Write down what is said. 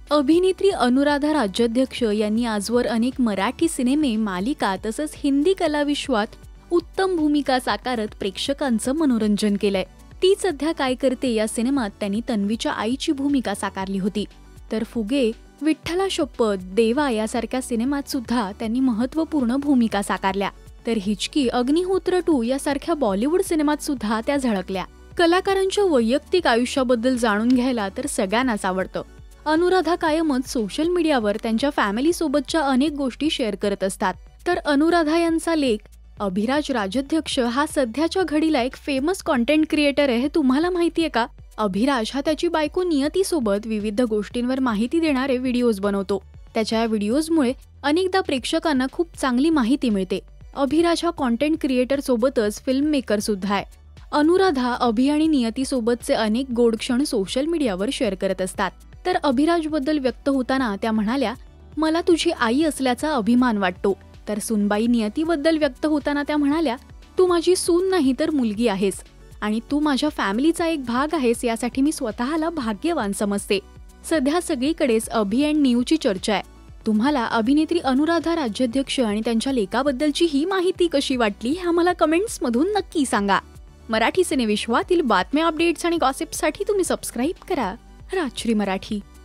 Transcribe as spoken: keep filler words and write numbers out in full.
अभिनेत्री अनुराधा राज्याध्यक्ष यांनी आजवर अनेक मराठी सिनेमे, मालिका तसंच हिंदी कलाविश्वात उत्तम भूमिका साकारत प्रेक्षकांचं मनोरंजन केलंय. ती सध्या काय करते या सिनेमात त्यांनी तन्वीच्या आईची भूमिका साकारली होती. तर फुगे, विठ्ठला शपथ, देवा यासारख्या सिनेमात सुद्धा त्यांनी महत्त्वपूर्ण भूमिका साकारल्या. तर हिचकी, अग्निहोत्र टू यासारख्या बॉलिवूड सिनेमात सुद्धा त्या झळकल्या. कलाकारांच्या वैयक्तिक आयुष्याबद्दल जाणून घ्यायला तर सगळ्यांनाच आवडतं. अनुराधा कायमच सोशल मीडियावर त्यांच्या फॅमिली सोबतच्या अनेक गोष्टी शेअर करत असतात. तर अनुराधा यांचा लेक अभिराज राज्याध्यक्ष हा सध्याच्या घडीला एक फेमस कॉन्टेंट क्रिएटर आहे. हे तुम्हाला माहितीये का? अभिराज हा त्याची बायको नियती सोबत विविध गोष्टींवर माहिती देणारे व्हिडिओज बनवतो. त्याच्या या व्हिडिओजमुळे अनेकदा प्रेक्षकांना खूप चांगली माहिती मिळते. अभिराज हा कॉन्टेंट क्रिएटर सोबतच फिल्म मेकर सुद्धा आहे. अनुराधा अभि आणि नियती सोबतचे अनेक गोड क्षण सोशल मीडियावर शेअर करत असतात. तर अभिराजबद्दल व्यक्त होताना त्या म्हणाल्या, मला तुझी आई असल्याचा अभिमान वाटतो. तर सुनबाई नियतीबद्दल व्यक्त होताना त्या म्हणाल्या, तू माझी सून नाही तर मुलगी आहेस आणि तू माझ्या फॅमिलीचा एक भाग आहेस, यासाठी मी स्वतःला भाग्यवान समजते. सध्या सगळीकडेच अभि अँड नियूची चर्चा आहे. तुम्हाला अभिनेत्री अनुराधा राज्याध्यक्ष आणि त्यांच्या लेकाबद्दलची ही माहिती कशी वाटली हे आम्हाला कमेंट्समधून नक्की सांगा. मराठी सिनेविश्वातील बातम्या, अपडेट्स आणि गॉसिपसाठी तुम्ही सबस्क्राईब करा राजश्री मराठी.